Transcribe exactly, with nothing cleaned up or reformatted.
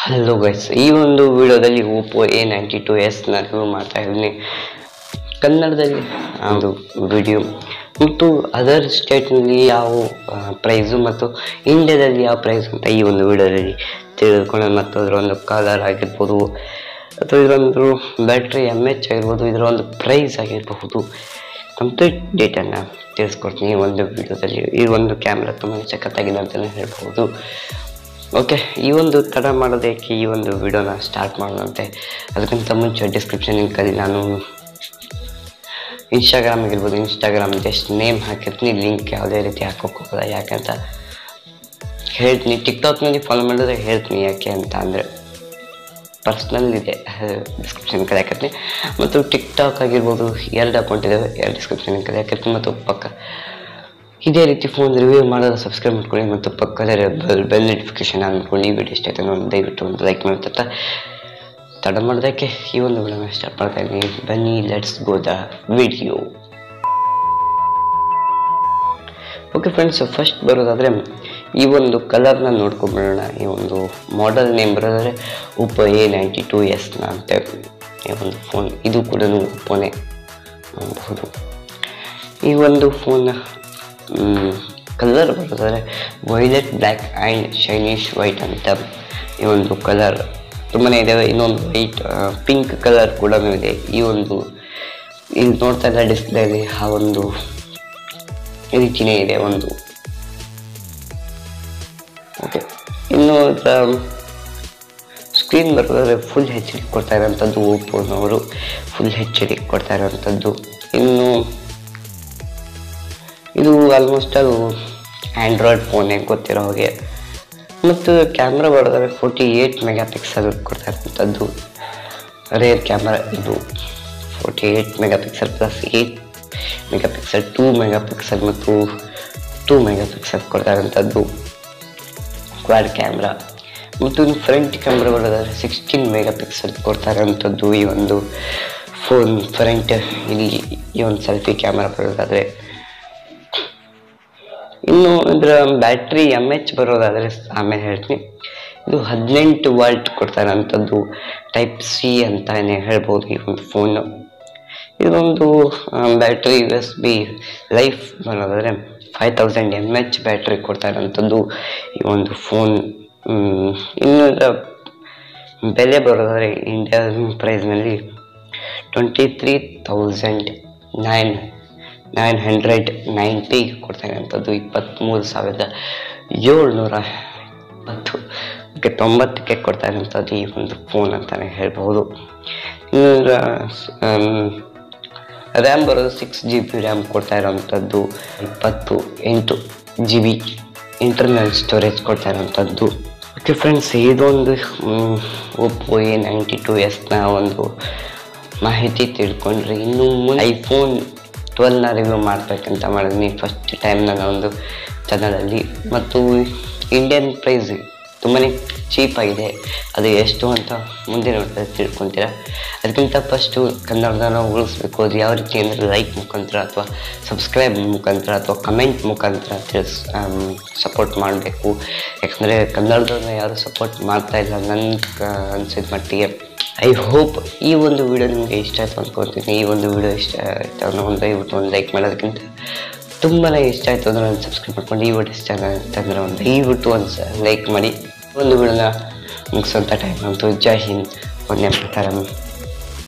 Hello guys, ಈ ಒಂದು ವಿಡಿಯೋದಲ್ಲಿ Oppo A ninety two S ನ ರಿವ್ಯೂ ಮಾಡ್ತಾ ಇದ್ದೀನಿ. ಕನ್ನಡದಲ್ಲಿ ಒಂದು ವಿಡಿಯೋ ಮತ್ತು ಅದರ್ ಸ್ಟೇಟ್ನಲ್ಲಿ ಯಾವ ಪ್ರೈಸು ಮತ್ತು ಇಂಡಿಯಾದಲ್ಲಿ ಯಾವ ಪ್ರೈಸ್ ಅಂತ ಈ ಒಂದು ವಿಡಿಯೋದಲ್ಲಿ ತಿಳಿದುಕೊಳ್ಳೋಣ. ಮತ್ತು ಅದರ ಒಂದು ಕಲರ್ ಆಗಿರ್ಬೋದು ಅಥವಾ ಇದರೊಂದು ಬ್ಯಾಟ್ರಿ ಎಮ್ ಎಚ್ ಆಗಿರ್ಬೋದು, ಇದರ ಒಂದು ಪ್ರೈಸ್ ಆಗಿರಬಹುದು, ಕಂಪ್ಲೀಟ್ ಡೇಟನ್ನು ತಿಳಿಸ್ಕೊಡ್ತೀನಿ ಈ ಒಂದು ವಿಡಿಯೋದಲ್ಲಿ. ಈ ಒಂದು ಕ್ಯಾಮ್ರಾ ತುಂಬ ಸಖತ್ತಾಗಿದೆ ಅಂತಲೇ ಹೇಳ್ಬೋದು. ಓಕೆ, ಈ ಒಂದು ತಡ ಮಾಡೋದಕ್ಕೆ ಈ ಒಂದು ವಿಡಿಯೋನ ಸ್ಟಾರ್ಟ್ ಮಾಡೋದಂತೆ. ಅದಕ್ಕಿಂತ ಮುಂಚೆ ಡಿಸ್ಕ್ರಿಪ್ಷನ್ ಲಿಂಕಲ್ಲಿ ನಾನು ಇನ್ಸ್ಟಾಗ್ರಾಮ್ ಆಗಿರ್ಬೋದು, ಇನ್ಸ್ಟಾಗ್ರಾಮ್ ಜಸ್ಟ್ ನೇಮ್ ಹಾಕಿರ್ತೀನಿ, ಲಿಂಕ್ ಯಾವುದೇ ರೀತಿ ಹಾಕೋಕ್ಕೋಗಲ್ಲ. ಯಾಕಂತ ಹೇಳ್ತೀನಿ, ಟಿಕ್ಟಾಕ್ನಲ್ಲಿ ಫಾಲೋ ಮಾಡಿದ್ರೆ ಹೇಳ್ತೀನಿ ಯಾಕೆ ಅಂತ. ಅಂದರೆ ಪರ್ಸ್ನಲ್ ಇದೆ, ಡಿಸ್ಕ್ರಿಪ್ಷನ್ ಕಡೆ ಹಾಕಿರ್ತೀನಿ. ಮತ್ತು ಟಿಕ್ಟಾಕ್ ಆಗಿರ್ಬೋದು ಎರಡು ಅಕೌಂಟ್ ಇದ್ದಾವೆ, ಎರಡು ಡಿಸ್ಕ್ರಿಪ್ಷನ್ ಕಡೆ ಹಾಕಿರ್ತೀನಿ. ಮತ್ತು ಪಕ್ಕ ಇದೇ ರೀತಿ ಫೋನ್ ರಿವ್ಯೂ ಮಾಡೋದು ಸಬ್ಸ್ಕ್ರೈಬ್ ಮಾಡ್ಕೊಳ್ಳಿ ಮತ್ತು ಪಕ್ಕದ ಬೆಲ್ ಬೆಲ್ ನೋಟಿಫಿಕೇಶನ್ ಆನ್ ಮಾಡ್ಕೊಳ್ಳಿ. ಈ ವಿಡಿಯೋ ಇಷ್ಟ ಆಯ್ತು ಒಂದು ದಯವಿಟ್ಟು ಒಂದು ಲೈಕ್ ಮಾಡ್ತಾ ತಡ ಮಾಡೋದಕ್ಕೆ ಈ ಒಂದು ವಿಡಿಯೋನ ಸ್ಟಾರ್ಟ್ ಮಾಡ್ತಾ ಇದ್ದೀನಿ. ಬನ್ನಿ, let's go the video. Okay friends, first ಬರೋದಾದರೆ ಈ ಒಂದು ಕಲರ್ನ ನೋಡ್ಕೊಂಡ್ಬಿಡೋಣ. ಈ ಒಂದು ಮಾಡೆಲ್ ನೇಮ್ ಬರೋದಾದರೆ ಓಪೋ ಎ ನೈಂಟಿ ಟು ಎಸ್ನ ಅಂತ ಈ ಒಂದು ಫೋನ್. ಇದು ಕೂಡ ಓಪೋನೇ ನೋಡಬಹುದು. ಈ ಒಂದು ಫೋನ್ ಕಲರ್ ಬರೋದಾದರೆ violet black and shinish white ಅಂತ ಈ ಒಂದು ಕಲರ್ ತುಂಬಾ ಇದ್ದಾವೆ. ಇನ್ನೊಂದು ವೈಟ್ ಪಿಂಕ್ ಕಲರ್ ಕೂಡ ಇದೆ. ಈ ಒಂದು ಇಲ್ಲಿ ನೋಡ್ತಾ ಇದ್ದ ಡಿಸ್ಪ್ಲೇಲಿ ಆ ಒಂದು ರೀತಿಯೇ ಇದೆ ಒಂದು. ಓಕೆ, ಇನ್ನು ಅದರ ಸ್ಕ್ರೀನ್ ಬರೋದಾದರೆ ಫುಲ್ ಹೆಚ್ ಡಿ ಕೊಡ್ತಾ ಇರೋಂಥದ್ದು. ಓಪೋನವರು ಫುಲ್ ಹೆಚ್ ಡಿ ಕೊಡ್ತಾ ಇರೋವಂಥದ್ದು. ಇನ್ನು ಇದು ಆಲ್ಮೋಸ್ಟ್ ಅದು ಆ್ಯಂಡ್ರಾಯ್ಡ್ ಫೋನೇ ಗೊತ್ತಿರೋ ಹಾಗೆ. ಮತ್ತು ಕ್ಯಾಮ್ರಾ ಬರೋದಾದ್ರೆ ಫೋರ್ಟಿ ಏಯ್ಟ್ ಮೆಗಾ ಪಿಕ್ಸಲ್ ಕೊಡ್ತಾ ಇರೋಂಥದ್ದು ರೇರ್ ಕ್ಯಾಮ್ರಾ. ಇದು forty eight megapixel plus eight megapixel, two megapixel ಮತ್ತು ಟೂ ಮೆಗಾ ಪಿಕ್ಸಲ್ ಕೊಡ್ತಾ ಇರೋಂಥದ್ದು ಕ್ವಾಡ್ ಕ್ಯಾಮ್ರಾ. ಮತ್ತು ಇನ್ನು ಫ್ರಂಟ್ ಕ್ಯಾಮ್ರಾ ಬರೋದಾದ್ರೆ ಸಿಕ್ಸ್ಟೀನ್ ಮೆಗಾ ಪಿಕ್ಸಲ್ ಕೊಡ್ತಾ ಇರೋಂಥದ್ದು ಈ ಒಂದು ಫೋನ್ ಫ್ರಂಟ್. ಇಲ್ಲಿ ಈ ಒಂದು ಸೆಲ್ಫಿ ಕ್ಯಾಮ್ರಾ ಬರೋದಾದರೆ. ಇನ್ನು ಇದರ ಬ್ಯಾಟ್ರಿ ಎಮ್ ಎಚ್ ಬರೋದಾದರೆ ಆಮೇಲೆ ಹೇಳ್ತೀನಿ. ಇದು ಹದಿನೆಂಟು ವಾಲ್ಟ್ ಕೊಡ್ತಾ ಇರೋಂಥದ್ದು, ಟೈಪ್ ಸಿ ಅಂತಲೇ ಹೇಳ್ಬೋದು ಈ ಒಂದು ಫೋನು. ಇದೊಂದು battery U S B life ಬರೋದಾದರೆ five thousand M H battery ಕೊಡ್ತಾ ಇರೋಂಥದ್ದು ಈ ಒಂದು ಫೋನ್. ಇನ್ನು ಇದರ ಬೆಲೆ ಬರೋದಾದರೆ ಇಂಡಿಯನ್ ಪ್ರೈಸ್ನಲ್ಲಿ twenty three thousand nine nine hundred ninety ಕೊಡ್ತಾ ಇರೋಂಥದ್ದು, ಇಪ್ಪತ್ತ್ಮೂರು ಸಾವಿರದ ಏಳ್ನೂರ ಇಪ್ಪತ್ತು ಓಕೆ ತೊಂಬತ್ತಕ್ಕೆ ಕೊಡ್ತಾ ಇರೋಂಥದ್ದು ಈ ಒಂದು ಫೋನ್ ಅಂತಲೇ ಹೇಳ್ಬೋದು. ಇನ್ನು ರ್ಯಾಮ್ ಬರೋದು ಸಿಕ್ಸ್ ಜಿ ಬಿ ರ್ಯಾಮ್ ಕೊಡ್ತಾ ಇರೋವಂಥದ್ದು, ಇಪ್ಪತ್ತು ಎಂಟು ಜಿ ಬಿ ಇಂಟರ್ನಲ್ ಸ್ಟೋರೇಜ್ ಕೊಡ್ತಾ ಇರೋವಂಥದ್ದು. ಓಕೆ ಫ್ರೆಂಡ್ಸ್, ಇದೊಂದು ಓಪೋ ಎ ನೈಂಟಿ ಟು ಎಸ್ನ ಒಂದು ಮಾಹಿತಿ ತಿಳ್ಕೊಂಡ್ರೆ ಇನ್ನು ಮುಂದೆ ಐಫೋನ್ ಟ್ವೆಲ್ನ ರಿವ್ಯೂ ಮಾಡಬೇಕಂತ ಮಾಡಿದ್ದೀನಿ ಫಸ್ಟ್ ಟೈಮ್ ನನ್ನ ಒಂದು ಚಾನಲಲ್ಲಿ. ಮತ್ತು ಇಂಡಿಯನ್ ಪ್ರೈಸ್ ತುಂಬಾ ಚೀಪಾಗಿದೆ. ಅದು ಎಷ್ಟು ಅಂತ ಮುಂದೆ ನೋಡ್ತಾ ತಿಳ್ಕೊತೀರ. ಅದಕ್ಕಿಂತ ಫಸ್ಟು ಕನ್ನಡನ ಉಳಿಸ್ಬೇಕು. ಅದು ಯಾವ ರೀತಿ ಅಂದರೆ ಲೈಕ್ ಮುಖಾಂತರ ಅಥವಾ ಸಬ್ಸ್ಕ್ರೈಬ್ ಮುಖಾಂತರ ಅಥವಾ ಕಮೆಂಟ್ ಮುಖಾಂತರ ತಿಳಿಸ್ ಸಪೋರ್ಟ್ ಮಾಡಬೇಕು. ಯಾಕಂದರೆ ಕನ್ನಡದವ್ರನ್ನ ಯಾರು ಸಪೋರ್ಟ್ ಮಾಡ್ತಾಯಿಲ್ಲ ನನಗೆ ಅನಿಸಿದ ಮಟ್ಟಿಗೆ. ಐ ಹೋಪ್ ಈ ಒಂದು ವಿಡಿಯೋ ನಿಮಗೆ ಇಷ್ಟ ಆಯಿತು ಅಂದ್ಕೊಳ್ತೀನಿ. ಈ ಒಂದು ವಿಡಿಯೋ ಇಷ್ಟ ಆಯಿತು ಅನ್ನೋ ಒಂದು ದಯವಿಟ್ಟು ಒಂದು ಲೈಕ್ ಮಾಡೋದಕ್ಕಿಂತ ತುಂಬಾ ಇಷ್ಟ ಆಯಿತು ಅಂದರೆ ಒಂದು ಸಬ್ಸ್ಕ್ರೈಬ್ ಮಾಡ್ಕೊಂಡು ಈ ವಿಡಿಯೋ ಇಷ್ಟ ಅಂತಂದರೆ ಒಂದು ದಯವಿಟ್ಟು ಒಂದು ಲೈಕ್ ಮಾಡಿ. ಒಂದು ವಿಡಿಯೋನ ಮುಗಿಸೋಂಥ ಟೈಮ್ ಅಂತೂ. ಜೈ ಹಿಂದ್, ಒಂದೇ ಮಾತರಂ.